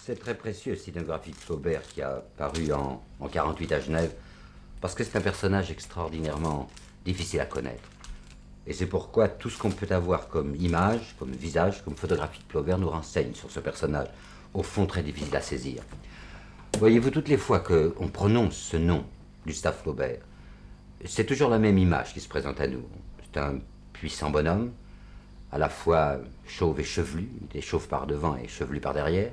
C'est très précieux, cette scénographie de Flaubert qui a paru en 48 à Genève, parce que c'est un personnage extraordinairement difficile à connaître. Et c'est pourquoi tout ce qu'on peut avoir comme image, comme visage, comme photographie de Flaubert nous renseigne sur ce personnage, au fond très difficile à saisir. Voyez-vous, toutes les fois qu'on prononce ce nom, Gustave Flaubert, c'est toujours la même image qui se présente à nous. C'est un puissant bonhomme, à la fois chauve et chevelu, il était chauve par devant et chevelu par derrière,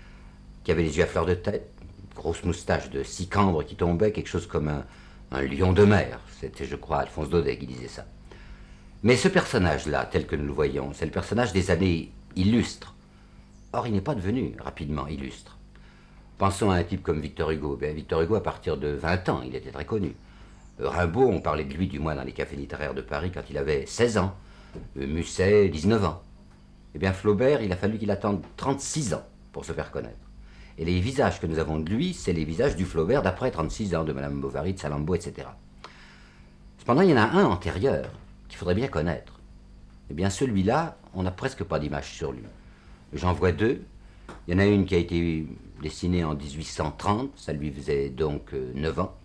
qui avait les yeux à fleur de tête, une grosse moustache de 6 cambres qui tombait, quelque chose comme un lion de mer. C'était, je crois, Alphonse Daudet qui disait ça. Mais ce personnage-là, tel que nous le voyons, c'est le personnage des années illustres. Or, il n'est pas devenu rapidement illustre. Pensons à un type comme Victor Hugo. Bien, Victor Hugo, à partir de 20 ans, il était très connu. Rimbaud, on parlait de lui, du moins dans les cafés littéraires de Paris, quand il avait 16 ans. Musset, 19 ans. Eh bien, Flaubert, il a fallu qu'il attende 36 ans pour se faire connaître. Et les visages que nous avons de lui, c'est les visages du Flaubert d'après 36 ans, de Madame Bovary, de Salammbô, etc. Cependant, il y en a un antérieur qu'il faudrait bien connaître. Eh bien, celui-là, on n'a presque pas d'image sur lui. J'en vois deux. Il y en a une qui a été dessinée en 1830, ça lui faisait donc 9 ans.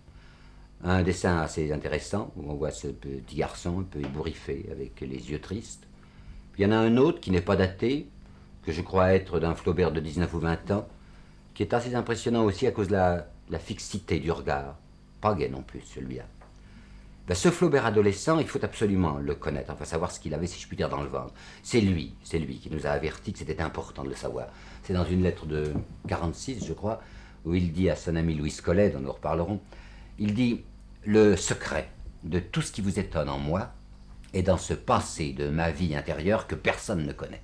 Un dessin assez intéressant, où on voit ce petit garçon un peu ébouriffé, avec les yeux tristes. Puis il y en a un autre qui n'est pas daté, que je crois être d'un Flaubert de 19 ou 20 ans, qui est assez impressionnant aussi à cause de la fixité du regard. Pas gai non plus, celui-là. Ben, ce Flaubert adolescent, il faut absolument le connaître, enfin savoir ce qu'il avait, si je puis dire, dans le ventre. C'est lui qui nous a avertis que c'était important de le savoir. C'est dans une lettre de 46, je crois, où il dit à son ami Louis Collet, dont nous reparlerons, il dit « Le secret de tout ce qui vous étonne en moi est dans ce passé de ma vie intérieure que personne ne connaît. »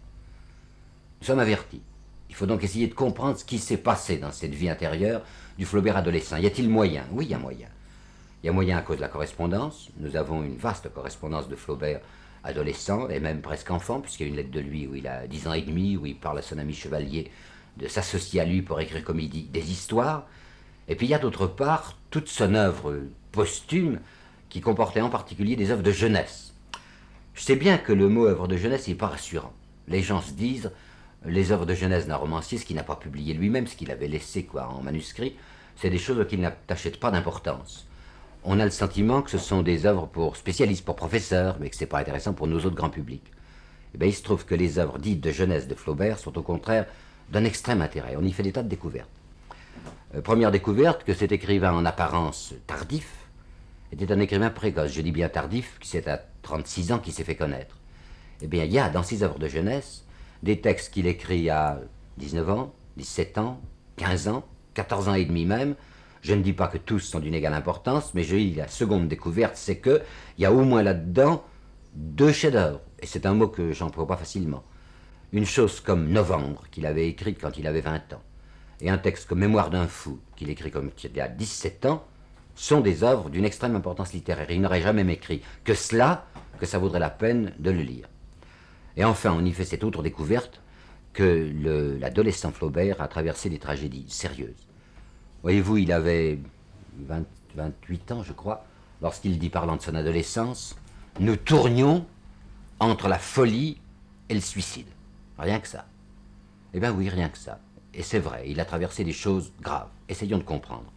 Nous sommes avertis. Il faut donc essayer de comprendre ce qui s'est passé dans cette vie intérieure du Flaubert adolescent. Y a-t-il moyen? Oui, il y a moyen. Il y a moyen à cause de la correspondance. Nous avons une vaste correspondance de Flaubert adolescent et même presque enfant, puisqu'il y a une lettre de lui où il a 10 ans et demi, où il parle à son ami Chevalier de s'associer à lui pour écrire, comme il dit, des histoires. Et puis il y a d'autre part toute son œuvre posthume qui comportait en particulier des œuvres de jeunesse. Je sais bien que le mot œuvre de jeunesse n'est pas rassurant. Les gens se disent les œuvres de jeunesse d'un romancier, ce qu'il n'a pas publié lui-même, ce qu'il avait laissé en manuscrit, c'est des choses auxquelles il n'attache pas d'importance. On a le sentiment que ce sont des œuvres pour spécialistes, pour professeurs, mais que ce n'est pas intéressant pour nos autres grands publics. Eh bien, il se trouve que les œuvres dites de jeunesse de Flaubert sont au contraire d'un extrême intérêt. On y fait des tas de découvertes. Première découverte, que cet écrivain en apparence tardif était un écrivain précoce. Je dis bien tardif, qui c'est à 36 ans qu'il s'est fait connaître. Eh bien, il y a dans ses œuvres de jeunesse des textes qu'il écrit à 19 ans, 17 ans, 15 ans, 14 ans et demi même. Je ne dis pas que tous sont d'une égale importance, mais je dis la seconde découverte, c'est qu'il y a au moins là-dedans 2 chefs-d'œuvre. Et c'est un mot que j'emploie pas facilement. Une chose comme Novembre, qu'il avait écrite quand il avait 20 ans, et un texte comme Mémoire d'un fou, qu'il écrit comme il y a 17 ans, sont des œuvres d'une extrême importance littéraire. Il n'aurait jamais écrit que cela, que ça vaudrait la peine de le lire. Et enfin, on y fait cette autre découverte, que l'adolescent Flaubert a traversé des tragédies sérieuses. Voyez-vous, il avait 28 ans, je crois, lorsqu'il dit, parlant de son adolescence, « Nous tournions entre la folie et le suicide. » Rien que ça. Eh bien oui, rien que ça. Et c'est vrai, il a traversé des choses graves. Essayons de comprendre.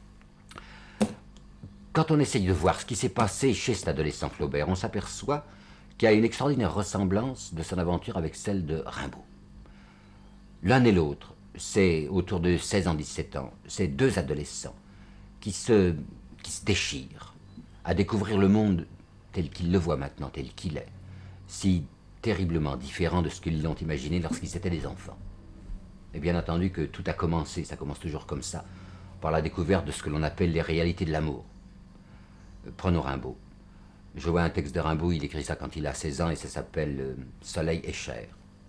Quand on essaye de voir ce qui s'est passé chez cet adolescent Flaubert, on s'aperçoit qu'il y a une extraordinaire ressemblance de son aventure avec celle de Rimbaud. L'un et l'autre, c'est autour de 16 ans, 17 ans, c'est 2 adolescents qui se déchirent à découvrir le monde tel qu'ils le voient maintenant, tel qu'il est, si terriblement différent de ce qu'ils l'ont imaginé lorsqu'ils étaient des enfants. Et bien entendu que tout a commencé, ça commence toujours comme ça, par la découverte de ce que l'on appelle les réalités de l'amour. Prenons Rimbaud. Je vois un texte de Rimbaud, il écrit ça quand il a 16 ans et ça s'appelle « Soleil et chair ».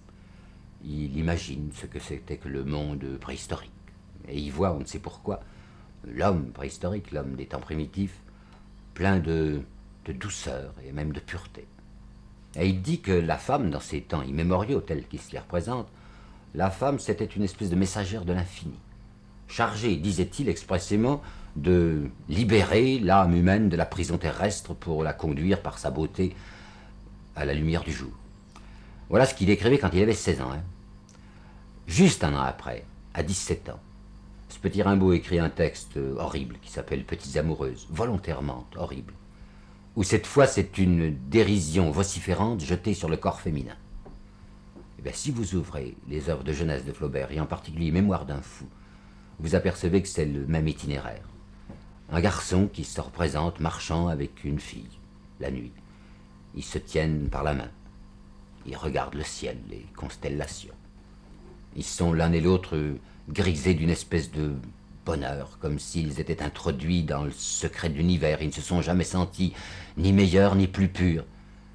Il imagine ce que c'était que le monde préhistorique. Et il voit, on ne sait pourquoi, l'homme préhistorique, l'homme des temps primitifs, plein de douceur et même de pureté. Et il dit que la femme, dans ces temps immémoriaux tels qu'ils se les représentent, la femme, c'était une espèce de messagère de l'infini, chargée, disait-il expressément, de libérer l'âme humaine de la prison terrestre pour la conduire par sa beauté à la lumière du jour. Voilà ce qu'il écrivait quand il avait 16 ans. Juste un an après, à 17 ans. Ce petit Rimbaud écrit un texte horrible qui s'appelle Petites amoureuses, volontairement horrible, où cette fois c'est une dérision vociférante jetée sur le corps féminin. Eh bien, si vous ouvrez les œuvres de jeunesse de Flaubert, et en particulier Mémoire d'un fou, vous apercevez que c'est le même itinéraire. Un garçon qui se représente marchant avec une fille, la nuit. Ils se tiennent par la main. Ils regardent le ciel, les constellations. Ils sont l'un et l'autre grisés d'une espèce de bonheur, comme s'ils étaient introduits dans le secret de l'univers. Ils ne se sont jamais sentis ni meilleurs ni plus purs.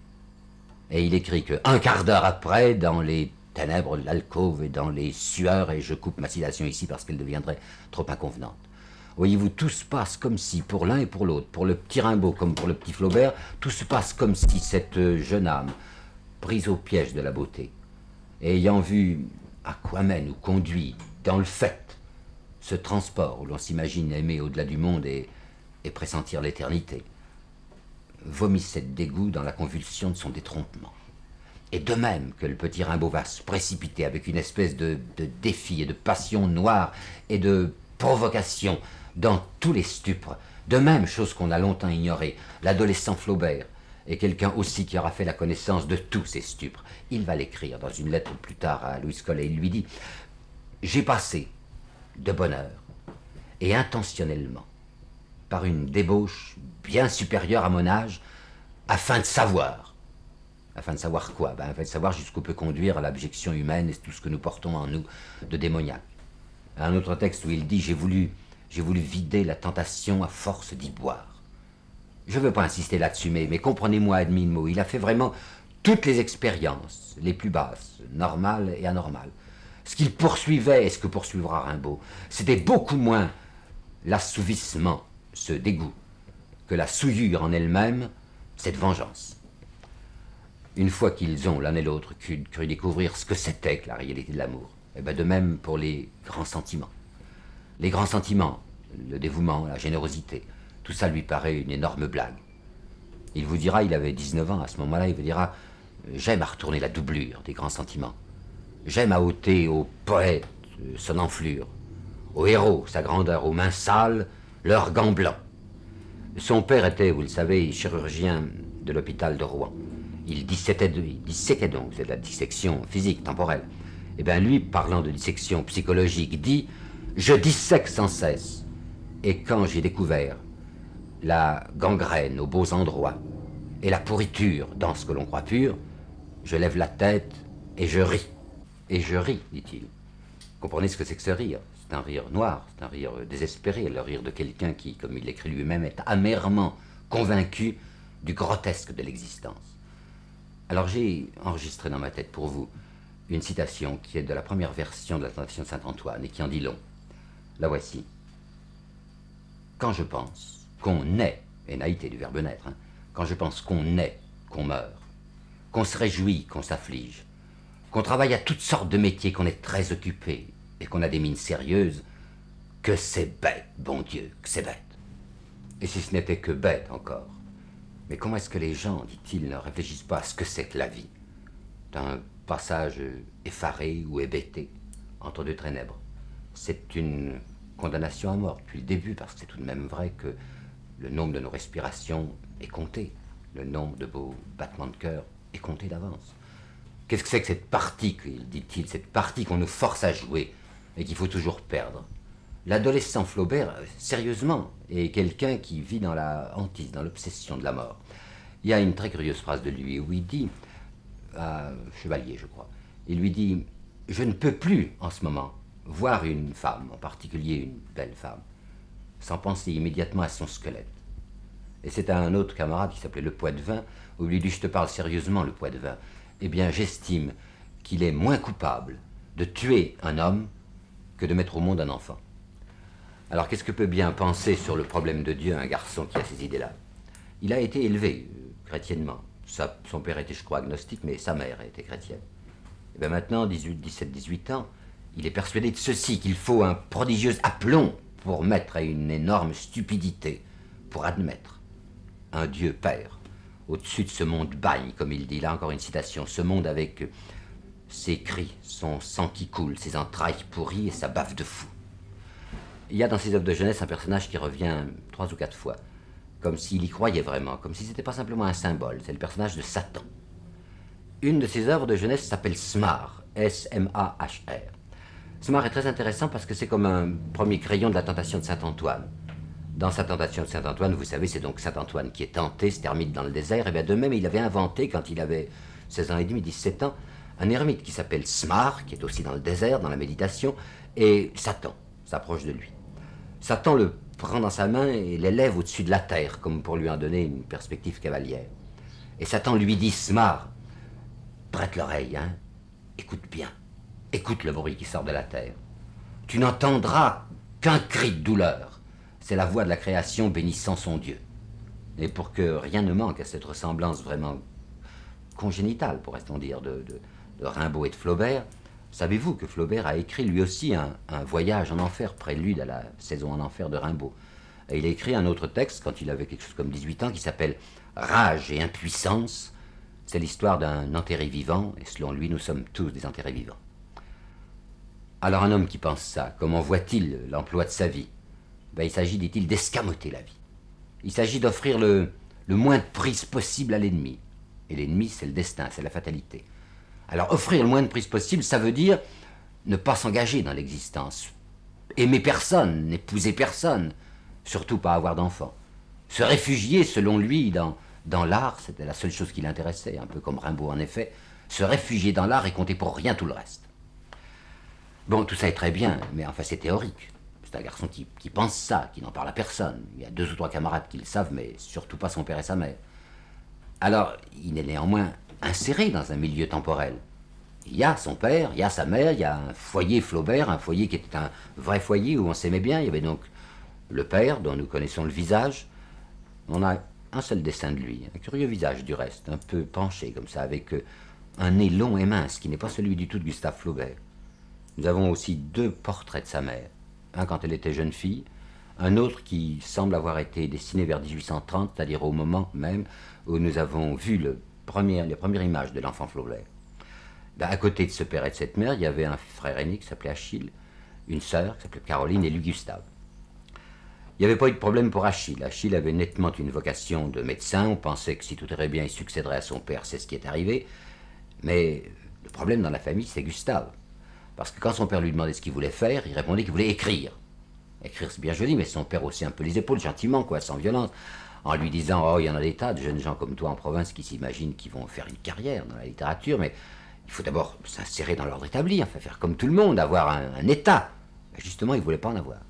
Et il écrit qu'un quart d'heure après, dans les ténèbres de l'alcôve et dans les sueurs, et je coupe ma citation ici parce qu'elle deviendrait trop inconvenante. Voyez-vous, tout se passe comme si, pour l'un et pour l'autre, pour le petit Rimbaud comme pour le petit Flaubert, tout se passe comme si cette jeune âme, prise au piège de la beauté, et ayant vu à quoi mène ou conduit, dans le fait, ce transport où l'on s'imagine aimer au-delà du monde et pressentir l'éternité, vomissait de dégoût dans la convulsion de son détrompement. Et de même que le petit Rimbaud va se précipiter avec une espèce de défi et de passion noire et de provocation dans tous les stupres, de même, chose qu'on a longtemps ignorée, l'adolescent Flaubert est quelqu'un aussi qui aura fait la connaissance de tous ces stupres. Il va l'écrire dans une lettre plus tard à Louis Collet. Il lui dit « J'ai passé de bonne heure et intentionnellement par une débauche bien supérieure à mon âge afin de savoir. Afin de savoir quoi? Afin de savoir jusqu'où peut conduire l'abjection humaine et tout ce que nous portons en nous de démoniaque. » Un autre texte où il dit « J'ai voulu vider la tentation à force d'y boire. » Je ne veux pas insister là-dessus, mais comprenez-moi à demi-mot. Il a fait vraiment toutes les expériences, les plus basses, normales et anormales. Ce qu'il poursuivait et ce que poursuivra Rimbaud, c'était beaucoup moins l'assouvissement, ce dégoût, que la souillure en elle-même, cette vengeance. Une fois qu'ils ont l'un et l'autre cru découvrir ce que c'était que la réalité de l'amour, et bien de même pour les grands sentiments. Les grands sentiments, le dévouement, la générosité, tout ça lui paraît une énorme blague. Il vous dira, il avait 19 ans à ce moment-là, il vous dira « J'aime à retourner la doublure des grands sentiments. J'aime à ôter au poète son enflure, au héros sa grandeur, aux mains sales leurs gants blancs. » Son père était, vous le savez, chirurgien de l'hôpital de Rouen. Il disséquait donc, c'est de la dissection physique, temporelle. Et bien lui, parlant de dissection psychologique, dit « Je dissèque sans cesse. Et quand j'ai découvert la gangrène aux beaux endroits et la pourriture dans ce que l'on croit pur, je lève la tête et je ris. Et je ris, dit-il. Comprenez ce que c'est que ce rire? C'est un rire noir, c'est un rire désespéré, le rire de quelqu'un qui, comme il l'écrit lui-même, est amèrement convaincu du grotesque de l'existence. Alors j'ai enregistré dans ma tête pour vous une citation qui est de la première version de la Tentation de Saint-Antoine et qui en dit long. La voici. Quand je pense qu'on naît, et naïté du verbe naître, quand je pense qu'on naît, qu'on meurt, qu'on se réjouit, qu'on s'afflige, qu'on travaille à toutes sortes de métiers, qu'on est très occupé et qu'on a des mines sérieuses, que c'est bête, bon Dieu, que c'est bête. Et si ce n'était que bête encore, mais comment est-ce que les gens, dit-il, ne réfléchissent pas à ce que c'est que la vie, d'un passage effaré ou hébété entre deux ténèbres? C'est une condamnation à mort depuis le début, parce que c'est tout de même vrai que le nombre de nos respirations est compté, le nombre de beaux battements de cœur est compté d'avance. Qu'est-ce que c'est que cette partie, dit-il, cette partie qu'on nous force à jouer et qu'il faut toujours perdre? L'adolescent Flaubert, sérieusement, est quelqu'un qui vit dans la hantise, dans l'obsession de la mort. Il y a une très curieuse phrase de lui où il dit, à Chevalier je crois, il lui dit « Je ne peux plus en ce moment voir une femme, en particulier une belle femme, sans penser immédiatement à son squelette. » Et c'est à un autre camarade qui s'appelait le Poitevin, où il lui dit « Je te parle sérieusement, le Poitevin. Eh bien, j'estime qu'il est moins coupable de tuer un homme que de mettre au monde un enfant. » Alors, qu'est-ce que peut bien penser sur le problème de Dieu un garçon qui a ces idées-là? Il a été élevé chrétiennement. Son père était, je crois, agnostique, mais sa mère était chrétienne. Et bien maintenant, 17, 18 ans, il est persuadé de ceci, qu'il faut un prodigieux aplomb pour mettre à une énorme stupidité, pour admettre un Dieu Père au-dessus de ce monde bagne, comme il dit. Là encore une citation, ce monde avec Ses cris, son sang qui coule, ses entrailles pourries et sa baffe de fou. Il y a dans ses œuvres de jeunesse un personnage qui revient 3 ou 4 fois, comme s'il y croyait vraiment, comme si c'était pas simplement un symbole, c'est le personnage de Satan. Une de ses œuvres de jeunesse s'appelle Smar, S-M-A-H-R. Smar est très intéressant parce que c'est comme un premier crayon de la tentation de Saint-Antoine. Dans sa tentation de Saint-Antoine, vous savez, c'est donc Saint-Antoine qui est tenté, se termine dans le désert, et bien de même, il avait inventé, quand il avait 16 ans et demi, 17 ans, un ermite qui s'appelle Smar, qui est aussi dans le désert, dans la méditation, et Satan s'approche de lui. Satan le prend dans sa main et l'élève au-dessus de la terre, comme pour lui en donner une perspective cavalière. Et Satan lui dit, Smar, prête l'oreille, hein, écoute bien, écoute le bruit qui sort de la terre. Tu n'entendras qu'un cri de douleur. C'est la voix de la création bénissant son Dieu. Et pour que rien ne manque à cette ressemblance vraiment congénitale, pourrait-on dire, de Rimbaud et de Flaubert, savez-vous que Flaubert a écrit lui aussi un voyage en enfer, prélude à la saison en enfer de Rimbaud. Et il a écrit un autre texte, quand il avait quelque chose comme 18 ans, qui s'appelle Rage et impuissance. C'est l'histoire d'un enterré vivant, et selon lui, nous sommes tous des enterrés vivants. Alors un homme qui pense ça, comment voit-il l'emploi de sa vie? Ben, il s'agit, dit-il, d'escamoter la vie. Il s'agit d'offrir le moins de prise possible à l'ennemi. Et l'ennemi, c'est le destin, c'est la fatalité. Alors offrir le moins de prise possible, ça veut dire ne pas s'engager dans l'existence, aimer personne, n'épouser personne, surtout pas avoir d'enfants. Se réfugier, selon lui, dans l'art, c'était la seule chose qui l'intéressait, un peu comme Rimbaud en effet, se réfugier dans l'art et compter pour rien tout le reste. Bon, tout ça est très bien, mais enfin c'est théorique. C'est un garçon qui pense ça, qui n'en parle à personne. Il y a 2 ou 3 camarades qui le savent, mais surtout pas son père et sa mère. Alors, il est néanmoins inséré dans un milieu temporel. Il y a son père, il y a sa mère, il y a un foyer Flaubert, un foyer qui était un vrai foyer où on s'aimait bien. Il y avait donc le père, dont nous connaissons le visage. On a un seul dessin de lui, un curieux visage du reste, un peu penché comme ça, avec un nez long et mince, qui n'est pas celui du tout de Gustave Flaubert. Nous avons aussi 2 portraits de sa mère. Un quand elle était jeune fille, un autre qui semble avoir été dessiné vers 1830, c'est-à-dire au moment même où nous avons vu les premières images de l'enfant Flaubert. Ben, à côté de ce père et de cette mère, il y avait un frère aîné qui s'appelait Achille, une sœur qui s'appelait Caroline et lui Gustave. Il n'y avait pas eu de problème pour Achille. Achille avait nettement une vocation de médecin. On pensait que si tout irait bien, il succéderait à son père. C'est ce qui est arrivé. Mais le problème dans la famille, c'est Gustave. Parce que quand son père lui demandait ce qu'il voulait faire, il répondait qu'il voulait écrire. Écrire, c'est bien joli, mais son père haussait un peu les épaules, gentiment, quoi, sans violence, en lui disant « Oh, il y en a des tas de jeunes gens comme toi en province qui s'imaginent qu'ils vont faire une carrière dans la littérature, mais il faut d'abord s'insérer dans l'ordre établi, enfin faire comme tout le monde, avoir un état. » Justement, il ne voulait pas en avoir.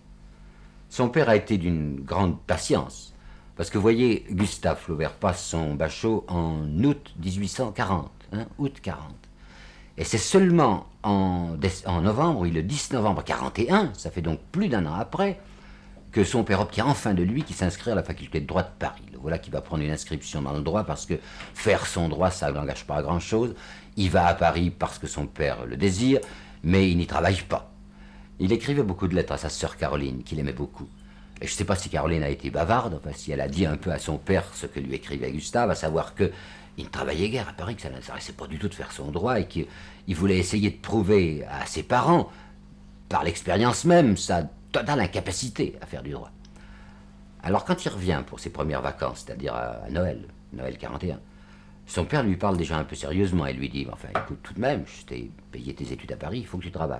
Son père a été d'une grande patience, parce que, vous voyez, Gustave Flaubert passe son bachot en août 1840, août 40. Et c'est seulement en novembre, oui, le 10 novembre 41, ça fait donc plus d'1 an après, que son père obtient enfin de lui qui s'inscrit à la faculté de droit de Paris. Le voilà qui va prendre une inscription dans le droit parce que faire son droit, ça n'engage pas à grand-chose. Il va à Paris parce que son père le désire, mais il n'y travaille pas. Il écrivait beaucoup de lettres à sa sœur Caroline, qu'il aimait beaucoup. Et je ne sais pas si Caroline a été bavarde, enfin, si elle a dit un peu à son père ce que lui écrivait Gustave, à savoir que il ne travaillait guère à Paris, que ça ne l'intéressait pas du tout de faire son droit et qu'il voulait essayer de prouver à ses parents, par l'expérience même, sa totale incapacité à faire du droit. Alors quand il revient pour ses premières vacances, c'est-à-dire à Noël 41, son père lui parle déjà un peu sérieusement et lui dit « Enfin, écoute, tout de même, je t'ai payé tes études à Paris, il faut que tu travailles. »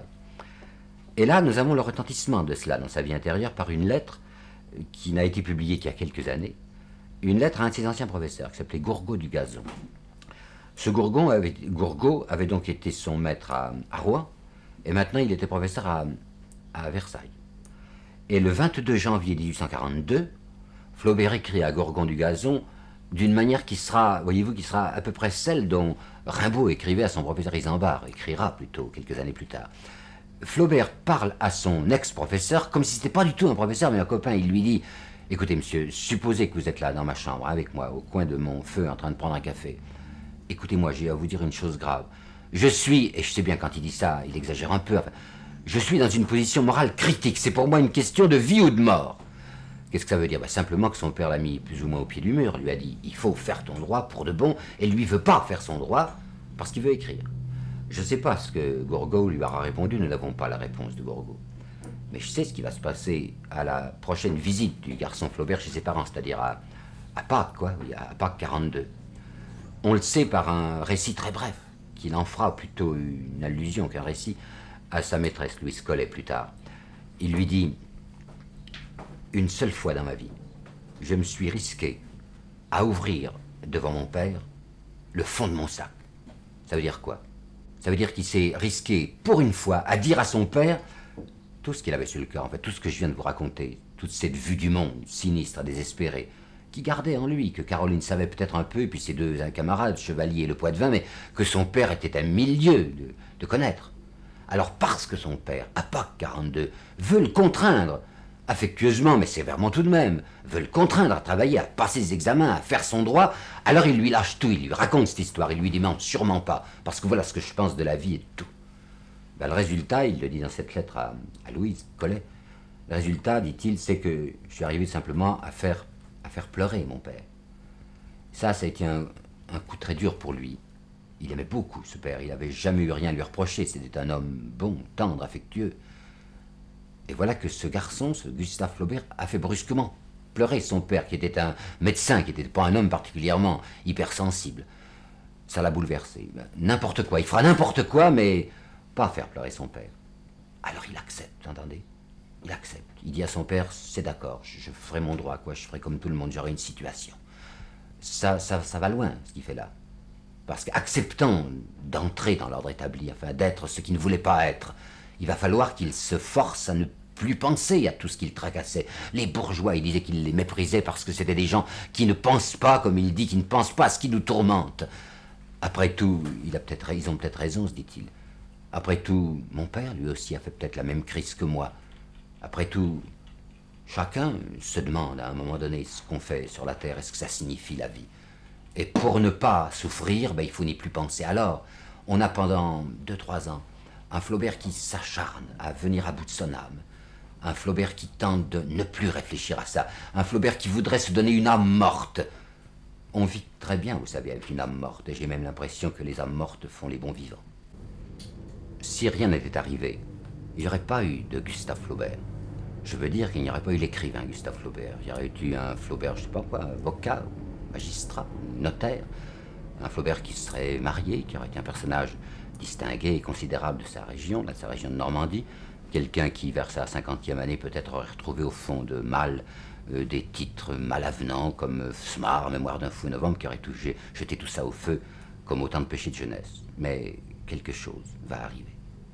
Et là, nous avons le retentissement de cela dans sa vie intérieure par une lettre qui n'a été publiée qu'il y a quelques années, une lettre à un de ses anciens professeurs qui s'appelait Gourgaud du Gazon. Ce Gourgaud avait donc été son maître à Rouen, et maintenant il était professeur à Versailles. Et le 22 janvier 1842, Flaubert écrit à Gourgaud du Gazon d'une manière qui sera, voyez-vous, qui sera à peu près celle dont Rimbaud écrivait à son professeur Isambard, écrira plutôt quelques années plus tard. Flaubert parle à son ex-professeur comme si ce n'était pas du tout un professeur, mais un copain. Il lui dit « Écoutez, monsieur, supposez que vous êtes là dans ma chambre avec moi, au coin de mon feu, en train de prendre un café. Écoutez-moi, j'ai à vous dire une chose grave. Je suis, et je sais bien quand il dit ça, il exagère un peu, enfin, je suis dans une position morale critique. C'est pour moi une question de vie ou de mort. » Qu'est-ce que ça veut dire? Simplement que son père l'a mis plus ou moins au pied du mur, lui a dit « Il faut faire ton droit pour de bon », et lui ne veut pas faire son droit parce qu'il veut écrire. Je ne sais pas ce que Gourgaud lui aura répondu, nous n'avons pas la réponse de Gourgaud. Mais je sais ce qui va se passer à la prochaine visite du garçon Flaubert chez ses parents, c'est-à-dire à Pâques, quoi, oui, à Pâques 42. On le sait par un récit très bref, qu'il en fera plutôt une allusion qu'un récit à sa maîtresse, Louise Collet, plus tard. Il lui dit « Une seule fois dans ma vie, je me suis risqué à ouvrir devant mon père le fond de mon sac. » Ça veut dire quoi? Ça veut dire qu'il s'est risqué, pour une fois, à dire à son père tout ce qu'il avait sur le cœur, en fait, tout ce que je viens de vous raconter, toute cette vue du monde, sinistre, désespérée, qui gardait en lui, que Caroline savait peut-être un peu, et puis ses deux camarades, Chevalier et Le Poitvin, mais que son père était à 1000 lieues de connaître. Alors parce que son père, à Pâques 42, veut le contraindre, affectueusement, mais sévèrement tout de même, veut le contraindre à travailler, à passer ses examens, à faire son droit, alors il lui lâche tout, il lui raconte cette histoire, il lui dit « Non, sûrement pas, parce que voilà ce que je pense de la vie et de tout. » Ben, le résultat, il le dit dans cette lettre à Louise Collet, le résultat, dit-il, c'est que je suis arrivé simplement à faire pleurer mon père. Ça a été un coup très dur pour lui. Il aimait beaucoup ce père, il n'avait jamais eu rien à lui reprocher, c'était un homme bon, tendre, affectueux. Et voilà que ce garçon, ce Gustave Flaubert, a fait brusquement pleurer son père, qui était un médecin, qui n'était pas un homme particulièrement hypersensible. Ça l'a bouleversé. N'importe quoi, il fera n'importe quoi, mais pas faire pleurer son père. Alors il accepte, vous entendez? Il accepte. Il dit à son père, c'est d'accord, je ferai mon droit, quoi, je ferai comme tout le monde, j'aurai une situation. Ça va loin, ce qu'il fait là. Parce qu'acceptant d'entrer dans l'ordre établi, enfin d'être ce qu'il ne voulait pas être, il va falloir qu'il se force à ne plus penser à tout ce qu'il tracassait. Les bourgeois, il disait qu'il les méprisait parce que c'était des gens qui ne pensent pas, comme il dit, qui ne pensent pas à ce qui nous tourmente. Après tout, ils ont peut-être raison, se dit-il. Après tout, mon père, lui aussi, a fait peut-être la même crise que moi. Après tout, chacun se demande à un moment donné ce qu'on fait sur la terre, est-ce que ça signifie la vie? Et pour ne pas souffrir, ben, il faut n'y plus penser. Alors, on a pendant 2-3 ans un Flaubert qui s'acharne à venir à bout de son âme. Un Flaubert qui tente de ne plus réfléchir à ça. Un Flaubert qui voudrait se donner une âme morte. On vit très bien, vous savez, avec une âme morte. Et j'ai même l'impression que les âmes mortes font les bons vivants. Si rien n'était arrivé, il n'y aurait pas eu de Gustave Flaubert. Je veux dire qu'il n'y aurait pas eu l'écrivain Gustave Flaubert. Il y aurait eu un Flaubert, je ne sais pas quoi, avocat, magistrat, notaire. Un Flaubert qui serait marié, qui aurait été un personnage distingué et considérable de sa région, de sa région de Normandie. Quelqu'un qui, vers sa 50e année, peut-être aurait retrouvé au fond de Mal des titres malavenants comme Smart, Mémoire d'un fou novembre, qui aurait jeté tout ça au feu comme autant de péchés de jeunesse. Mais quelque chose va arriver.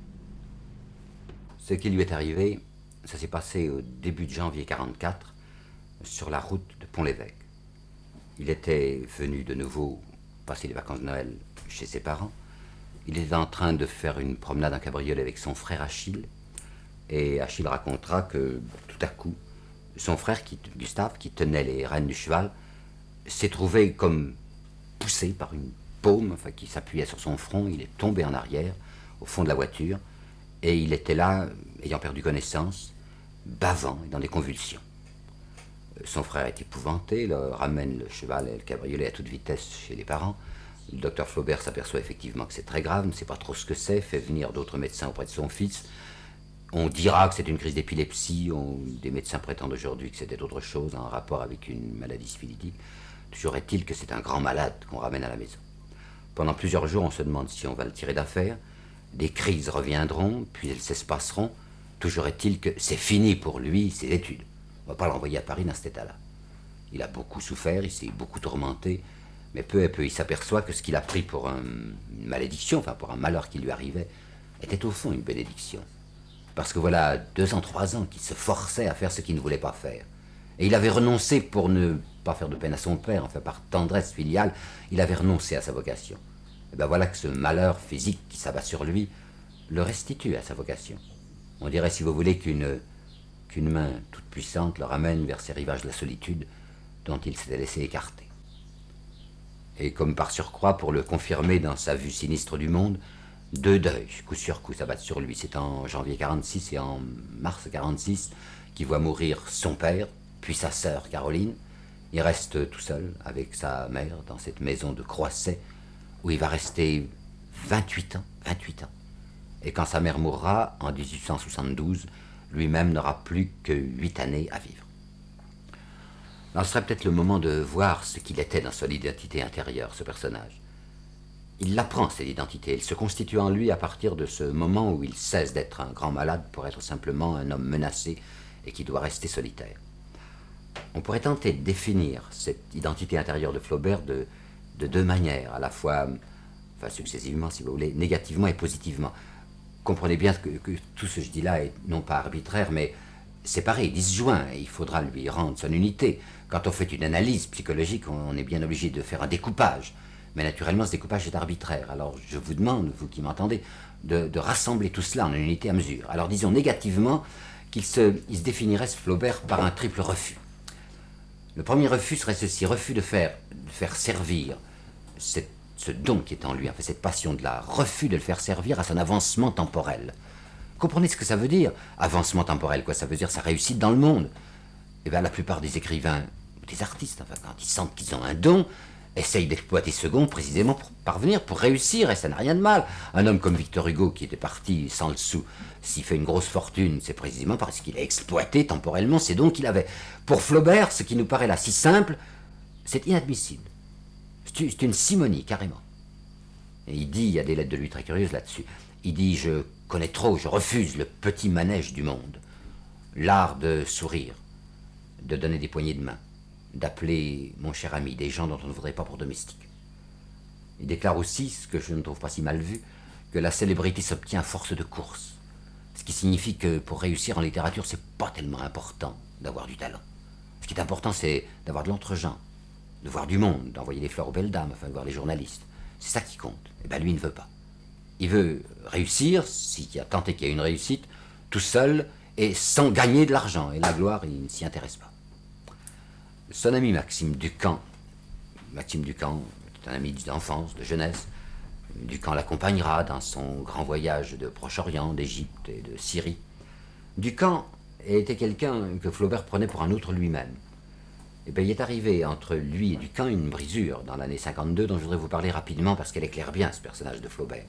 Ce qui lui est arrivé, ça s'est passé au début de janvier 44, sur la route de Pont-l'Évêque. Il était venu de nouveau passer les vacances de Noël chez ses parents. Il était en train de faire une promenade en cabriolet avec son frère Achille. Et Achille racontera que tout à coup, son frère, Gustave, qui tenait les rênes du cheval, s'est trouvé comme poussé par une paume, enfin, qui s'appuyait sur son front. Il est tombé en arrière, au fond de la voiture, et il était là, ayant perdu connaissance, bavant et dans des convulsions. Son frère est épouvanté, ramène le cheval et le cabriolet à toute vitesse chez les parents. Le docteur Flaubert s'aperçoit effectivement que c'est très grave, ne sait pas trop ce que c'est, fait venir d'autres médecins auprès de son fils. On dira que c'est une crise d'épilepsie, des médecins prétendent aujourd'hui que c'était autre chose, en rapport avec une maladie syphilitique. Toujours est-il que c'est un grand malade qu'on ramène à la maison. Pendant plusieurs jours, on se demande si on va le tirer d'affaire. Des crises reviendront, puis elles s'espaceront. Toujours est-il que c'est fini pour lui, ses études. On ne va pas l'envoyer à Paris dans cet état-là. Il a beaucoup souffert, il s'est beaucoup tourmenté, mais peu à peu, il s'aperçoit que ce qu'il a pris pour une malédiction, enfin pour un malheur qui lui arrivait, était au fond une bénédiction. Parce que voilà 2 ans, 3 ans qu'il se forçait à faire ce qu'il ne voulait pas faire. Et il avait renoncé pour ne pas faire de peine à son père, enfin par tendresse filiale, il avait renoncé à sa vocation. Et bien voilà que ce malheur physique qui s'abat sur lui le restitue à sa vocation. On dirait, si vous voulez, qu'une main toute puissante le ramène vers ces rivages de la solitude dont il s'était laissé écarter. Et comme par surcroît, pour le confirmer dans sa vue sinistre du monde, 2 deuils, coup sur coup, s'abattent sur lui. C'est en janvier 46 et en mars 46 qu'il voit mourir son père, puis sa sœur Caroline. Il reste tout seul avec sa mère dans cette maison de Croisset, où il va rester 28 ans, 28 ans. Et quand sa mère mourra, en 1872, lui-même n'aura plus que 8 années à vivre. Alors, ce serait peut-être le moment de voir ce qu'il était dans son identité intérieure, ce personnage. Il l'apprend, cette identité. Elle se constitue en lui à partir de ce moment où il cesse d'être un grand malade pour être simplement un homme menacé et qui doit rester solitaire. On pourrait tenter de définir cette identité intérieure de Flaubert de deux manières, à la fois, enfin successivement si vous voulez, négativement et positivement. Comprenez bien que tout ce que je dis là est non pas arbitraire, mais séparé, disjoint, et il faudra lui rendre son unité. Quand on fait une analyse psychologique, on est bien obligé de faire un découpage. Mais naturellement, ce découpage est arbitraire. Alors je vous demande, vous qui m'entendez, de rassembler tout cela en une unité à mesure. Alors disons négativement il se définirait, ce Flaubert, par un triple refus. Le premier refus serait ceci, refus de faire servir ce don qui est en lui, enfin, cette passion de l'art, refus de le faire servir à son avancement temporel. Comprenez ce que ça veut dire, avancement temporel, quoi? Ça veut dire sa réussite dans le monde. Eh bien, la plupart des écrivains, des artistes, enfin, quand ils sentent qu'ils ont un don, essayent d'exploiter ce don précisément pour parvenir, pour réussir, et ça n'a rien de mal. Un homme comme Victor Hugo, qui était parti sans le sou, s'il fait une grosse fortune, c'est précisément parce qu'il a exploité temporellement ces dons qu'il avait. Pour Flaubert, ce qui nous paraît là si simple, c'est inadmissible. C'est une simonie, carrément. Et il dit, il y a des lettres de lui très curieuses là-dessus, il dit, je connais trop, je refuse le petit manège du monde, l'art de sourire, de donner des poignées de main, d'appeler mon cher ami des gens dont on ne voudrait pas pour domestiques. Il déclare aussi, ce que je ne trouve pas si mal vu, que la célébrité s'obtient à force de course. Ce qui signifie que pour réussir en littérature, c'est pas tellement important d'avoir du talent. Ce qui est important, c'est d'avoir de l'entre-gens, de voir du monde, d'envoyer des fleurs aux belles dames, enfin de voir les journalistes. C'est ça qui compte. Et bien lui, il ne veut pas. Il veut réussir, s'il y a tenté qu'il y ait une réussite, tout seul et sans gagner de l'argent. Et la gloire, il ne s'y intéresse pas. Son ami Maxime Ducamp est un ami d'enfance, de jeunesse. Ducamp l'accompagnera dans son grand voyage de Proche-Orient, d'Égypte et de Syrie. Ducamp était quelqu'un que Flaubert prenait pour un autre lui-même. Et bien, il est arrivé entre lui et Ducamp une brisure dans l'année 52 dont je voudrais vous parler rapidement parce qu'elle éclaire bien ce personnage de Flaubert.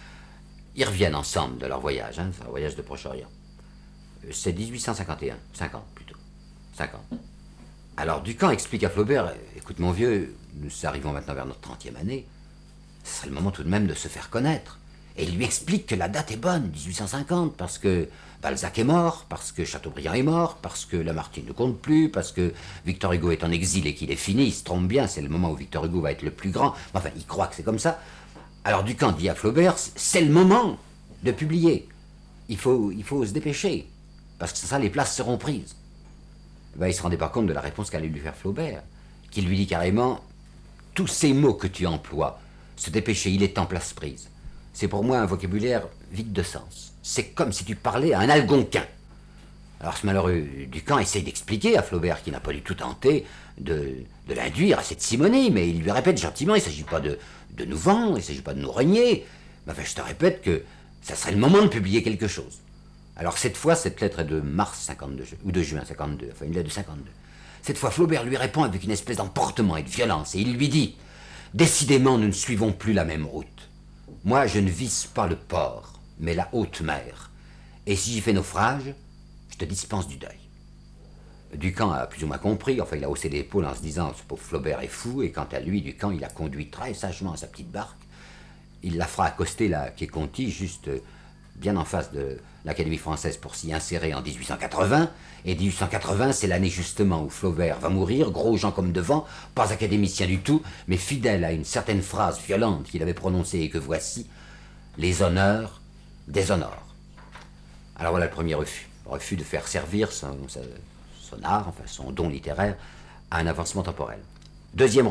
Ils reviennent ensemble de leur voyage, c'est un voyage de Proche-Orient. C'est 1851, 50 plutôt, 50. Alors Ducamp explique à Flaubert, écoute mon vieux, nous arrivons maintenant vers notre 30e année, ce serait le moment tout de même de se faire connaître. Et il lui explique que la date est bonne, 1850, parce que Balzac est mort, parce que Chateaubriand est mort, parce que Lamartine ne compte plus, parce que Victor Hugo est en exil et qu'il est fini, il se trompe bien, c'est le moment où Victor Hugo va être le plus grand, enfin il croit que c'est comme ça. Alors Ducamp dit à Flaubert, c'est le moment de publier, il faut se dépêcher, parce que ça, les places seront prises. Ben, il ne se rendait pas compte de la réponse qu'allait lui faire Flaubert, qui lui dit carrément, tous ces mots que tu emploies, se dépêcher, il est en place prise. C'est pour moi un vocabulaire vide de sens. C'est comme si tu parlais à un algonquin. Alors ce malheureux Ducamp essaye d'expliquer à Flaubert, qui n'a pas du tout tenté de l'induire à cette simonie, mais il lui répète gentiment, il ne s'agit pas de nous vendre, il ne s'agit pas de nous renier. Mais enfin, je te répète que ça serait le moment de publier quelque chose. Alors cette fois, cette lettre est de mars 52, ou de juin 52, enfin une lettre de 52. Cette fois, Flaubert lui répond avec une espèce d'emportement et de violence, et il lui dit « Décidément, nous ne suivons plus la même route. Moi, je ne vise pas le port, mais la haute mer. Et si j'y fais naufrage, je te dispense du deuil. » Ducamp a plus ou moins compris, enfin il a haussé l'épaule en se disant « Ce pauvre Flaubert est fou », et quant à lui, Ducamp, il a conduit très sagement sa petite barque. Il la fera accoster la quai Conti, juste bien en face de l'Académie française pour s'y insérer en 1880, et 1880 c'est l'année justement où Flaubert va mourir, gros Jean comme devant, pas académicien du tout, mais fidèle à une certaine phrase violente qu'il avait prononcée et que voici, les honneurs déshonorent. Alors voilà le premier refus de faire servir son art, enfin son don littéraire, à un avancement temporel. Deuxième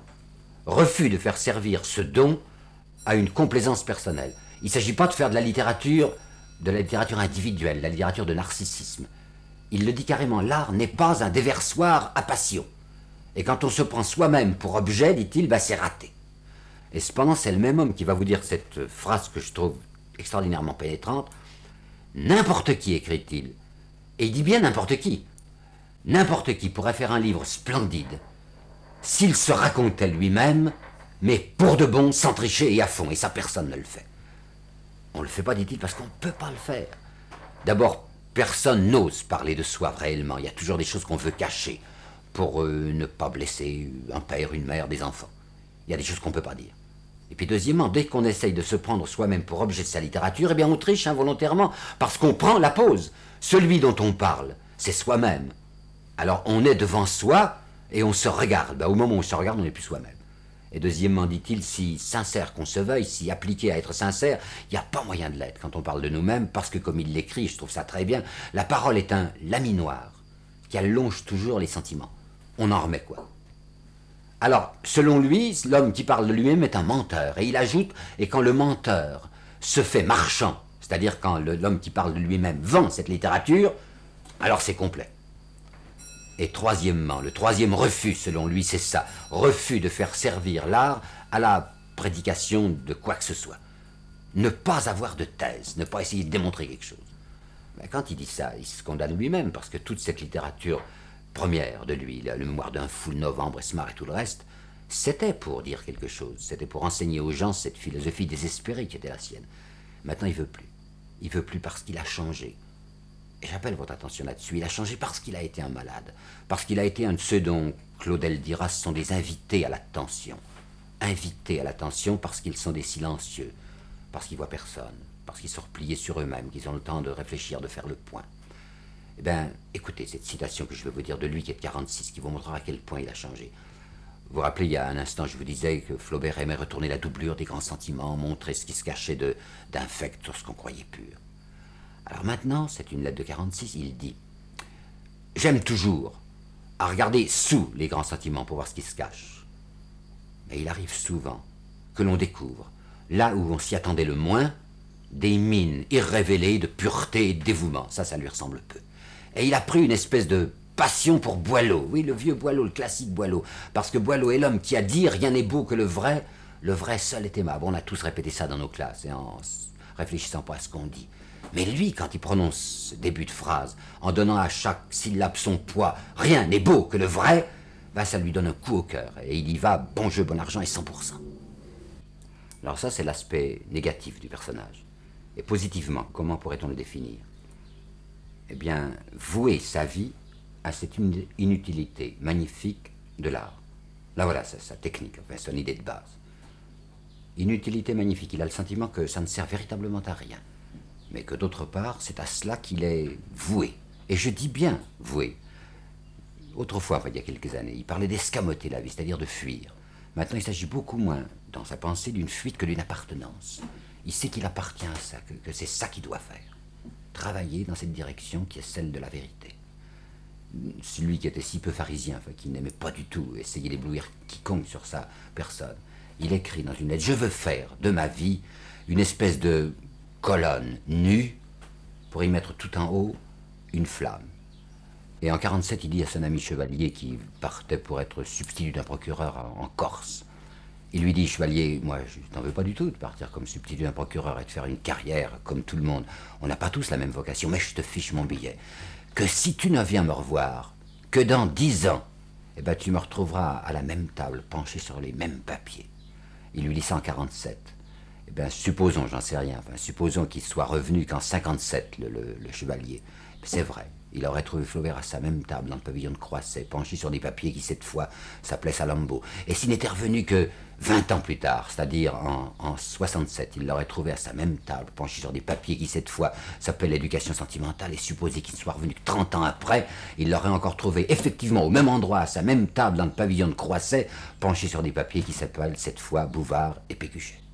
refus de faire servir ce don à une complaisance personnelle. Il ne s'agit pas de faire de la littérature individuelle, la littérature de narcissisme. Il le dit carrément, l'art n'est pas un déversoir à passion. Et quand on se prend soi-même pour objet, dit-il, ben c'est raté. Et cependant, c'est le même homme qui va vous dire cette phrase que je trouve extraordinairement pénétrante. N'importe qui, écrit-il, et il dit bien n'importe qui pourrait faire un livre splendide s'il se racontait lui-même, mais pour de bon, sans tricher et à fond, et ça personne ne le fait. On ne le fait pas, dit-il, parce qu'on ne peut pas le faire. D'abord, personne n'ose parler de soi réellement. Il y a toujours des choses qu'on veut cacher pour ne pas blesser un père, une mère, des enfants. Il y a des choses qu'on ne peut pas dire. Et puis deuxièmement, dès qu'on essaye de se prendre soi-même pour objet de sa littérature, eh bien on triche involontairement, parce qu'on prend la pause. Celui dont on parle, c'est soi-même. Alors on est devant soi et on se regarde. Au moment où on se regarde, on n'est plus soi-même. Et deuxièmement, dit-il, si sincère qu'on se veuille, si appliqué à être sincère, il n'y a pas moyen de l'être quand on parle de nous-mêmes, parce que comme il l'écrit, je trouve ça très bien, la parole est un laminoir qui allonge toujours les sentiments. On en remet quoi? Alors, selon lui, l'homme qui parle de lui-même est un menteur. Et il ajoute, et quand le menteur se fait marchand, c'est-à-dire quand l'homme qui parle de lui-même vend cette littérature, alors c'est complet. Et troisièmement, le troisième refus, selon lui, c'est ça. Refus de faire servir l'art à la prédication de quoi que ce soit. Ne pas avoir de thèse, ne pas essayer de démontrer quelque chose. Mais quand il dit ça, il se condamne lui-même, parce que toute cette littérature première de lui, le mémoire d'un fou, Novembre, Esmar et tout le reste, c'était pour dire quelque chose, c'était pour enseigner aux gens cette philosophie désespérée qui était la sienne. Maintenant, il veut plus. Il veut plus parce qu'il a changé. Et j'appelle votre attention là-dessus. Il a changé parce qu'il a été un malade, parce qu'il a été un de ceux dont Claudel dira ce sont des invités à l'attention. Invités à l'attention parce qu'ils sont des silencieux, parce qu'ils voient personne, parce qu'ils sont repliés sur eux-mêmes, qu'ils ont le temps de réfléchir, de faire le point. Eh bien, écoutez cette citation que je vais vous dire de lui qui est de 46, qui vous montrera à quel point il a changé. Vous vous rappelez, il y a un instant, je vous disais que Flaubert aimait retourner la doublure des grands sentiments, montrer ce qui se cachait d'infect sur ce qu'on croyait pur. Alors maintenant, c'est une lettre de 46, il dit « J'aime toujours à regarder sous les grands sentiments pour voir ce qui se cache. Mais il arrive souvent que l'on découvre, là où on s'y attendait le moins, des mines irrévélées de pureté et de dévouement. Ça lui ressemble peu. Et il a pris une espèce de passion pour Boileau. Oui, le vieux Boileau, le classique Boileau. Parce que Boileau est l'homme qui a dit « Rien n'est beau que le vrai seul est aimable ». On a tous répété ça dans nos classes, et en réfléchissant pas à ce qu'on dit. Mais lui, quand il prononce ce début de phrase, en donnant à chaque syllabe son poids, « Rien n'est beau que le vrai », ben ça lui donne un coup au cœur. Et il y va, bon jeu, bon argent et 100%. Alors ça, c'est l'aspect négatif du personnage. Et positivement, comment pourrait-on le définir? Eh bien, vouer sa vie à cette inutilité magnifique de l'art. Là voilà, sa technique, enfin son idée de base. Inutilité magnifique, il a le sentiment que ça ne sert véritablement à rien. Mais que d'autre part, c'est à cela qu'il est voué. Et je dis bien voué. Autrefois, enfin, il y a quelques années, il parlait d'escamoter la vie, c'est-à-dire de fuir. Maintenant, il s'agit beaucoup moins, dans sa pensée, d'une fuite que d'une appartenance. Il sait qu'il appartient à ça, que c'est ça qu'il doit faire. Travailler dans cette direction qui est celle de la vérité. Celui qui était si peu pharisien, enfin, qui n'aimait pas du tout essayer d'éblouir quiconque sur sa personne, il écrit dans une lettre « Je veux faire de ma vie une espèce de colonne nue pour y mettre tout en haut une flamme. » Et en 47, il dit à son ami Chevalier qui partait pour être substitut d'un procureur en Corse. Il lui dit, Chevalier, moi je t'en veux pas du tout de partir comme substitut d'un procureur et de faire une carrière comme tout le monde. On n'a pas tous la même vocation, mais je te fiche mon billet. Que si tu ne viens me revoir, que dans 10 ans, eh ben, tu me retrouveras à la même table, penché sur les mêmes papiers. Il lui dit ça en 47. Eh bien, supposons, j'en sais rien, enfin, supposons qu'il soit revenu qu'en 57, le Chevalier. C'est vrai. Il aurait trouvé Flaubert à sa même table dans le pavillon de Croisset, penché sur des papiers qui, cette fois, s'appelaient Salammbô. Et s'il n'était revenu que 20 ans plus tard, c'est-à-dire en 67, il l'aurait trouvé à sa même table, penché sur des papiers qui, cette fois, s'appelaient l'éducation sentimentale, et supposé qu'il ne soit revenu que 30 ans après, il l'aurait encore trouvé effectivement au même endroit, à sa même table dans le pavillon de Croisset, penché sur des papiers qui s'appellent, cette fois, Bouvard et Pécuchet.